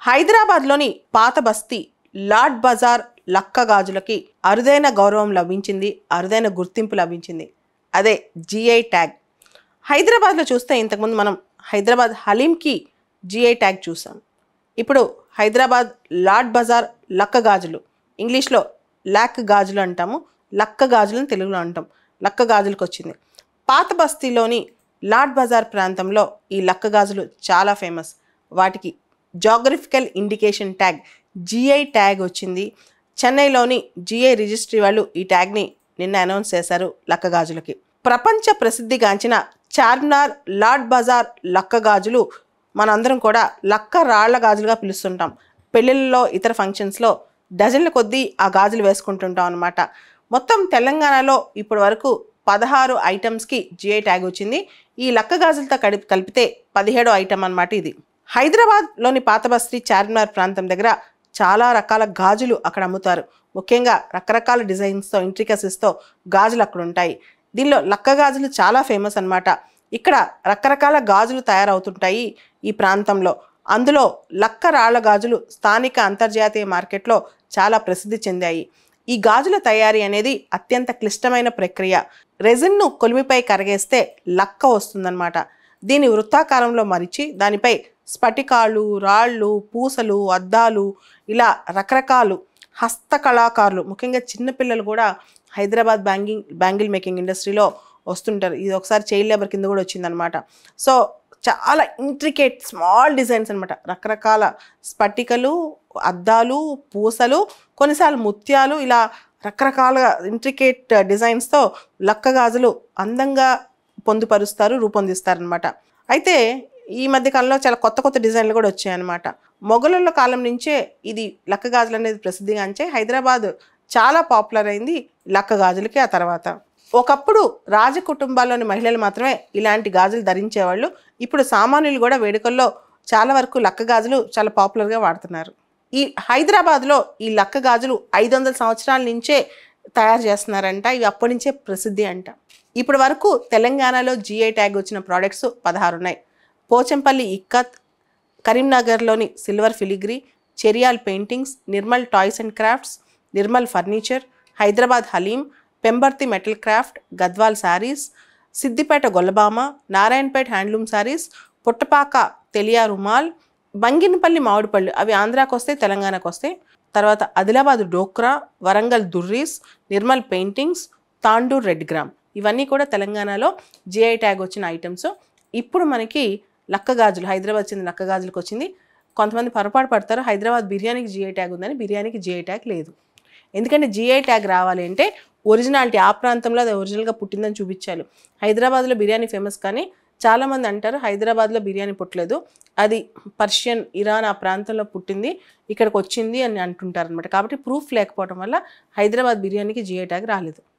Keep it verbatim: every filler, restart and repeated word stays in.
హైదరాబాద్లోని పాత బస్తీ లాడ్ బజార్ లక్క గాజులకి అరుదైన గౌరవం లభించింది, అరుదైన గుర్తింపు లభించింది. అదే జిఐ ట్యాగ్. హైదరాబాద్లో చూస్తే ఇంతకుముందు మనం హైదరాబాద్ హలీంకి జిఐ ట్యాగ్ చూసాం. ఇప్పుడు హైదరాబాద్ లాడ్ బజార్ లక్క గాజులు, ఇంగ్లీష్లో లాక్ గాజులు అంటాము, లక్క గాజులను తెలుగులో అంటాం, లక్క గాజులకు వచ్చింది. పాత బస్తీలోని లాడ్ బజార్ ప్రాంతంలో ఈ లక్క గాజులు చాలా ఫేమస్. వాటికి geographical indication tag GI tag వచ్చింది. చెన్నైలోని జిఐ రిజిస్ట్రీ వాళ్ళు ఈ ట్యాగ్ని నిన్న అనౌన్స్ చేశారు లక్క గాజులకి. ప్రపంచ ప్రసిద్ధిగాంచిన చార్మినార్ లాడ్ బజార్ లక్క గాజులు మనందరం కూడా లక్క రాళ్ల గాజులుగా పిలుస్తుంటాం. పెళ్ళిళ్ళలో ఇతర ఫంక్షన్స్లో డజన్ల కొద్దీ ఆ గాజులు వేసుకుంటుంటాం అనమాట. మొత్తం తెలంగాణలో ఇప్పటి వరకు పదహారు ఐటమ్స్కి జిఐ ట్యాగ్ వచ్చింది. ఈ లక్క గాజులతో కడి కలిపితే పదిహేడో ఐటమ్ అనమాట ఇది. హైదరాబాద్లోని పాత బస్తీ చార్మినార్ ప్రాంతం దగ్గర చాలా రకాల గాజులు అక్కడ అమ్ముతారు. ముఖ్యంగా రకరకాల డిజైన్స్తో ఇంట్రికసీస్తో గాజులు అక్కడ ఉంటాయి. దీనిలో లక్క గాజులు చాలా ఫేమస్ అనమాట. ఇక్కడ రకరకాల గాజులు తయారవుతుంటాయి ఈ ప్రాంతంలో. అందులో లక్క రాళ్ల గాజులు స్థానిక అంతర్జాతీయ మార్కెట్లో చాలా ప్రసిద్ధి చెందాయి. ఈ గాజుల తయారీ అనేది అత్యంత క్లిష్టమైన ప్రక్రియ. రెజిన్ను కొలిమిపై కరిగేస్తే లక్క వస్తుందన్నమాట. దీని వృత్తాకారంలో మరిచి దానిపై స్ఫటికాలు, రాళ్ళు, పూసలు, అద్దాలు, ఇలా రకరకాలు హస్తకళాకారులు, ముఖ్యంగా చిన్నపిల్లలు కూడా హైదరాబాద్ బ్యాంగింగ్ బ్యాంగిల్ మేకింగ్ ఇండస్ట్రీలో వస్తుంటారు. ఇది ఒకసారి చైల్డ్ లేబర్ కింద కూడా వచ్చిందనమాట. సో చాలా ఇంట్రికేట్ స్మాల్ డిజైన్స్ అనమాట. రకరకాల స్ఫటికలు, అద్దాలు, పూసలు, కొన్నిసార్లు ముత్యాలు, ఇలా రకరకాల ఇంట్రికేట్ డిజైన్స్తో లక్క గాజులు అందంగా పొందుపరుస్తారు, రూపొందిస్తారనమాట. అయితే ఈ మధ్య కాలంలో చాలా కొత్త కొత్త డిజైన్లు కూడా వచ్చాయన్నమాట. మొఘలుల కాలం నుంచే ఇది లక్క గాజులు అనేది ప్రసిద్ధిగాంచే హైదరాబాద్ చాలా పాపులర్ అయింది లక్క గాజులకి. ఆ తర్వాత ఒకప్పుడు రాజ కుటుంబాల్లోని మహిళలు మాత్రమే ఇలాంటి గాజులు ధరించేవాళ్ళు. ఇప్పుడు సామాన్యులు కూడా వేడుకల్లో చాలా వరకు లక్క గాజులు చాలా పాపులర్గా వాడుతున్నారు. ఈ హైదరాబాద్లో ఈ లక్క గాజులు ఐదు వందల సంవత్సరాల నుంచే తయారు చేస్తున్నారంట. ఇవి అప్పటి నుంచే ప్రసిద్ధి అంట. ఇప్పటి వరకు తెలంగాణలో జిఐ ట్యాగ్ వచ్చిన ప్రోడక్ట్స్ పదహారు ఉన్నాయి. పోచంపల్లి ఇక్కత్, కరీంనగర్లోని silver filigree, Cheriyal paintings, Nirmal toys and crafts, Nirmal furniture, Hyderabad haleem, Pembarthi metal craft, Gadwal saris, Siddipet Gollabhama, Narayanpet handloom saris, Puttapaka Telia Rumal, Banganapalli మామిడిపళ్ళు, అవి ఆంధ్రాకి వస్తే తెలంగాణకు వస్తాయి. తర్వాత Adilabad Dokra, Warangal durries, Nirmal paintings, Tandur red gram, ఇవన్నీ కూడా తెలంగాణలో జిఐ ట్యాగ్ వచ్చిన ఐటమ్స్. ఇప్పుడు మనకి లక్క గాజులు, హైదరాబాద్ చెందిన లక్క గాజులకు వచ్చింది. కొంతమంది పొరపాటు పడతారు, హైదరాబాద్ బిర్యానీకి జిఐ ట్యాగ్ ఉందని. బిర్యానీకి జిఐ ట్యాగ్ లేదు. ఎందుకంటే జిఐ ట్యాగ్ రావాలి అంటే ఒరిజినాలిటీ, ఆ ప్రాంతంలో అది ఒరిజినల్గా పుట్టిందని చూపించాలి. హైదరాబాద్లో బిర్యానీ ఫేమస్, కానీ చాలామంది అంటారు హైదరాబాద్లో బిర్యానీ పుట్టలేదు, అది పర్షియన్, ఇరాన్ ఆ ప్రాంతంలో పుట్టింది, ఇక్కడికి వచ్చింది అని అంటుంటారు అనమాట. కాబట్టి ప్రూఫ్ లేకపోవడం వల్ల హైదరాబాద్ బిర్యానీకి జిఐ ట్యాగ్ రాలేదు.